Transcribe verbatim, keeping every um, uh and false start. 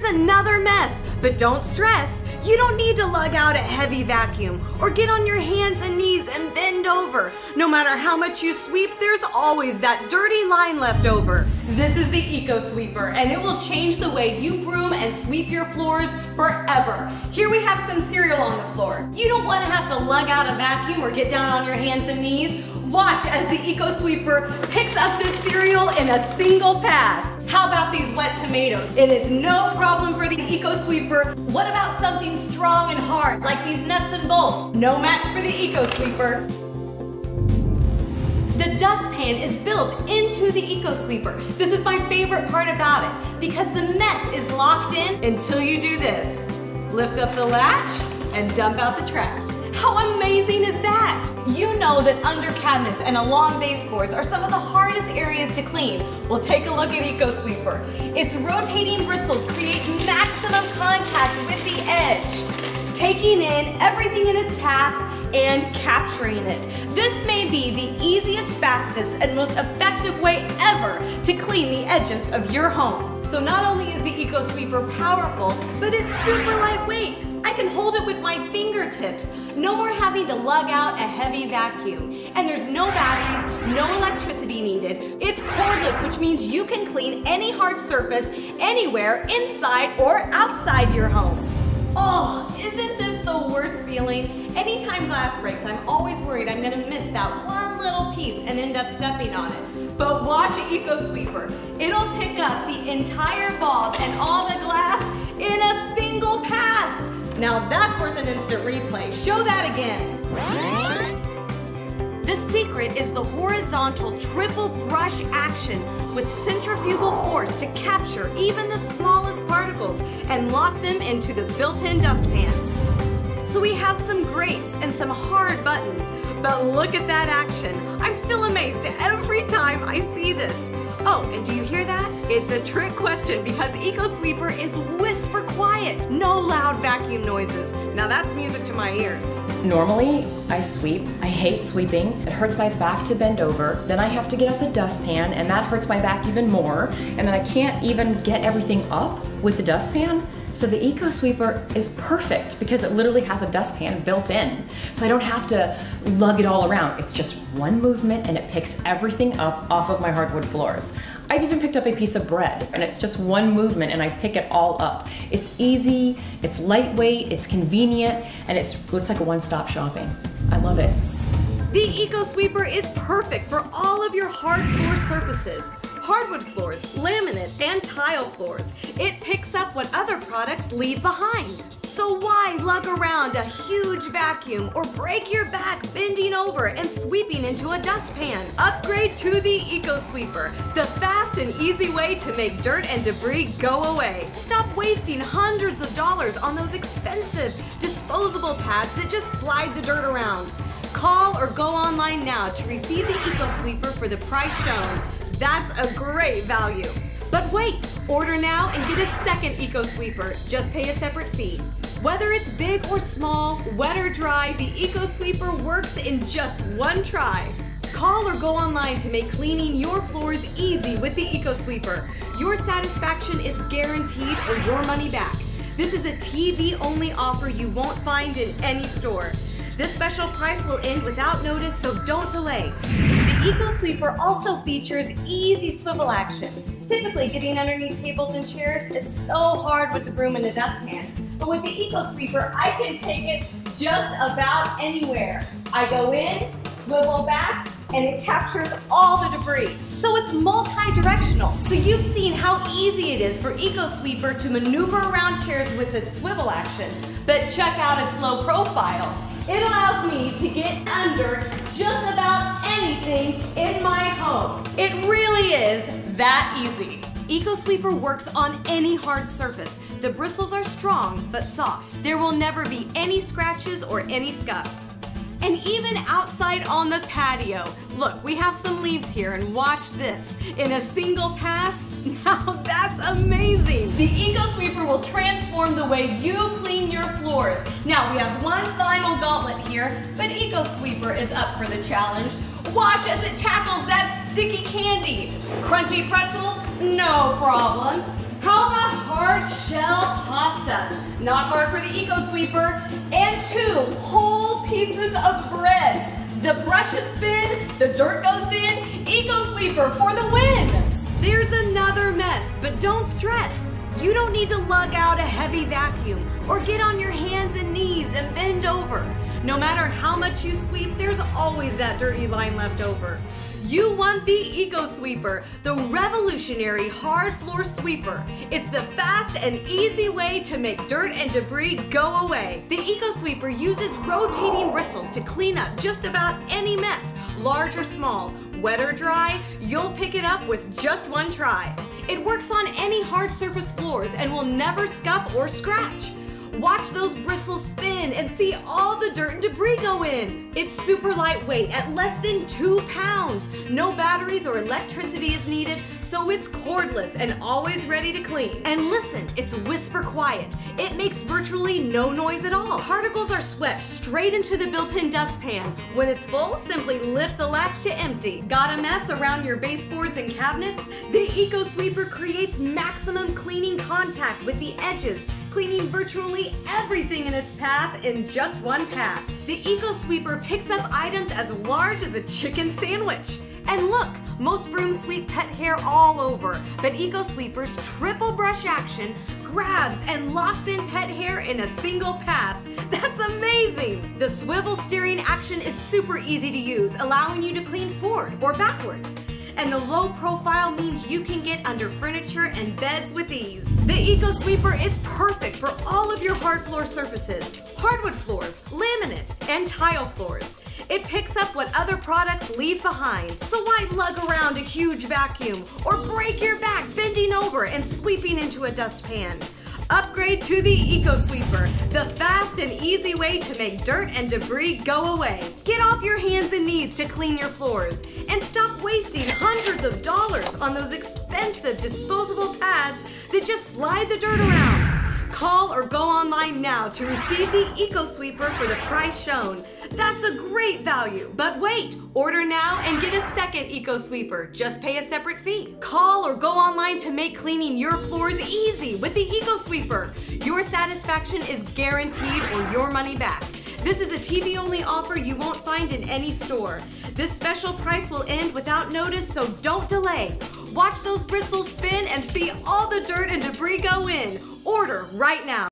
Here's another mess, but don't stress. You don't need to lug out a heavy vacuum or get on your hands and knees and bend over. No matter how much you sweep, there's always that dirty line left over. This is the Eco Sweeper, and it will change the way you broom and sweep your floors forever. Here we have some cereal on the floor. You don't want to have to lug out a vacuum or get down on your hands and knees. Watch as the Eco Sweeper picks up this cereal in a single pass. How about these wet tomatoes? It is no problem for the Eco Sweeper. What about something strong and hard, like these nuts and bolts? No match for the Eco Sweeper. The dustpan is built into the Eco Sweeper. This is my favorite part about it, because the mess is locked in until you do this. Lift up the latch and dump out the trash. How amazing is that? You know that under cabinets and along baseboards are some of the hardest areas to clean. Well, take a look at Eco Sweeper. Its rotating bristles create maximum contact with the edge, taking in everything in its path and capturing it. This may be the easiest, fastest, and most effective way ever to clean the edges of your home. So not only is the Eco Sweeper powerful, but it's super lightweight. I can hold it with my fingertips. No more having to lug out a heavy vacuum. And there's no batteries, no electricity needed. It's cordless, which means you can clean any hard surface anywhere inside or outside your home. Oh, isn't this the worst feeling? Anytime glass breaks, I'm always worried I'm gonna miss that one little piece and end up stepping on it. But watch Eco Sweeper. It'll pick up the entire bulb and all the glass in a single pass. Now that's worth an instant replay. Show that again. The secret is the horizontal triple brush action with centrifugal force to capture even the smallest particles and lock them into the built-in dustpan. So we have some grapes and some hard buttons, but look at that action. I'm still amazed every time I see this. Oh, and do you hear that? It's a trick question because Eco Sweeper is whisper quiet. No loud vacuum noises. Now that's music to my ears. Normally, I sweep. I hate sweeping. It hurts my back to bend over. Then I have to get out the dustpan, and that hurts my back even more. And then I can't even get everything up with the dustpan. So the Eco Sweeper is perfect because it literally has a dustpan built in. So I don't have to lug it all around. It's just one movement and it picks everything up off of my hardwood floors. I've even picked up a piece of bread and it's just one movement and I pick it all up. It's easy, it's lightweight, it's convenient, and it's, it's like a one-stop shopping. I love it. The Eco Sweeper is perfect for all of your hard floor surfaces. Hardwood floors, laminate, and tile floors. It picks up what other products leave behind. So why lug around a huge vacuum or break your back bending over and sweeping into a dustpan? Upgrade to the Eco Sweeper, the fast and easy way to make dirt and debris go away. Stop wasting hundreds of dollars on those expensive disposable pads that just slide the dirt around. Call or go online now to receive the Eco Sweeper for the price shown. That's a great value. But wait, order now and get a second Eco Sweeper. Just pay a separate fee. Whether it's big or small, wet or dry, the Eco Sweeper works in just one try. Call or go online to make cleaning your floors easy with the Eco Sweeper. Your satisfaction is guaranteed or your money back. This is a T V-only offer you won't find in any store. This special price will end without notice, so don't delay. The Eco Sweeper also features easy swivel action. Typically, getting underneath tables and chairs is so hard with the broom and the dustpan. But with the Eco Sweeper, I can take it just about anywhere. I go in, swivel back, and it captures all the debris. So it's multi-directional. So you've seen how easy it is for Eco Sweeper to maneuver around chairs with its swivel action. But check out its low profile. It allows me to get under just about anything in my home. It really is that easy. Eco Sweeper works on any hard surface. The bristles are strong but soft. There will never be any scratches or any scuffs. And even outside on the patio. Look, we have some leaves here and watch this. In a single pass, now that's amazing. The Eco Sweeper will transform the way you clean your floors. Now we have one final gauntlet here, but Eco Sweeper is up for the challenge. Watch as it tackles that sticky candy. Crunchy pretzels? No problem. How about hard shell two whole pieces of bread. The brushes spin, the dirt goes in, Eco Sweeper for the win. There's another mess, but don't stress. You don't need to lug out a heavy vacuum or get on your hands and knees and bend over. No matter how much you sweep, there's always that dirty line left over. You want the Eco Sweeper, the revolutionary hard floor sweeper. It's the fast and easy way to make dirt and debris go away. The Eco Sweeper uses rotating bristles to clean up just about any mess, large or small. Wet or dry, you'll pick it up with just one try. It works on any hard surface floors and will never scuff or scratch. Watch those bristles spin and see all the dirt and debris go in. It's super lightweight at less than two pounds. No batteries or electricity is needed, so it's cordless and always ready to clean. And listen, it's whisper quiet. It makes virtually no noise at all. Particles are swept straight into the built-in dustpan. When it's full, simply lift the latch to empty. Got a mess around your baseboards and cabinets? The Eco Sweeper creates maximum cleaning contact with the edges, cleaning virtually everything in its path in just one pass. The Eco Sweeper picks up items as large as a chicken sandwich. And look, most brooms sweep pet hair all over, but Eco Sweeper's triple brush action grabs and locks in pet hair in a single pass. That's amazing! The swivel steering action is super easy to use, allowing you to clean forward or backwards. And the low profile means you can get under furniture and beds with ease. The Eco Sweeper is perfect for all of your hard floor surfaces, hardwood floors, laminate, and tile floors. It picks up what other products leave behind. So why lug around a huge vacuum or break your back bending over and sweeping into a dustpan? Upgrade to the Eco Sweeper, the fast and easy way to make dirt and debris go away. Get off your hands and knees to clean your floors and stop wasting hundreds of dollars on those expensive disposable pads that just slide the dirt around. Call or go online now to receive the Eco Sweeper for the price shown. That's a great value. But wait, order now and get a second Eco Sweeper. Just pay a separate fee. Call or go online to make cleaning your floors easy with the Eco Sweeper. Your satisfaction is guaranteed or your money back. This is a T V only offer you won't find in any store. This special price will end without notice, so don't delay. Watch those bristles spin and see all the dirt and debris go in. Order right now.